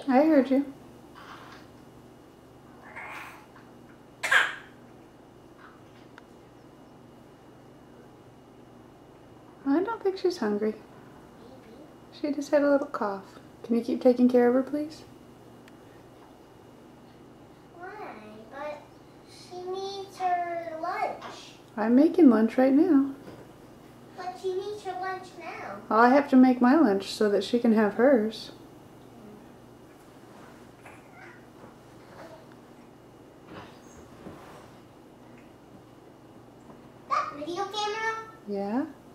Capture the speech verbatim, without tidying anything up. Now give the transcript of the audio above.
I heard you. I don't think she's hungry. She just had a little cough. Can you keep taking care of her, please? Why? But she needs her lunch. I'm making lunch right now. But she needs her lunch now. Well, I have to make my lunch so that she can have hers. That video camera? Yeah?